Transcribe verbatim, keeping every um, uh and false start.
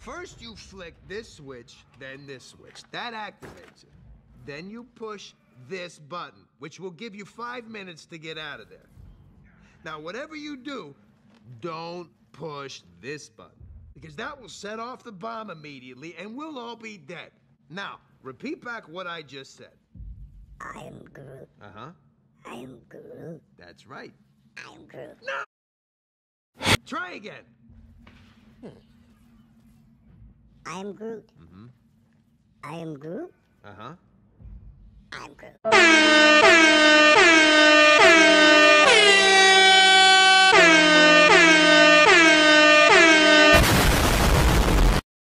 First you flick this switch, then this switch. That activates it. Then you push this button, which will give you five minutes to get out of there. Now, whatever you do, don't push this button, because that will set off the bomb immediately and we'll all be dead. Now, repeat back what I just said. I am Groot. Uh-huh. I am Groot. That's right. I am Groot. No! Try again. Hmm. I am Groot. Mm-hmm. I am Groot. Uh-huh.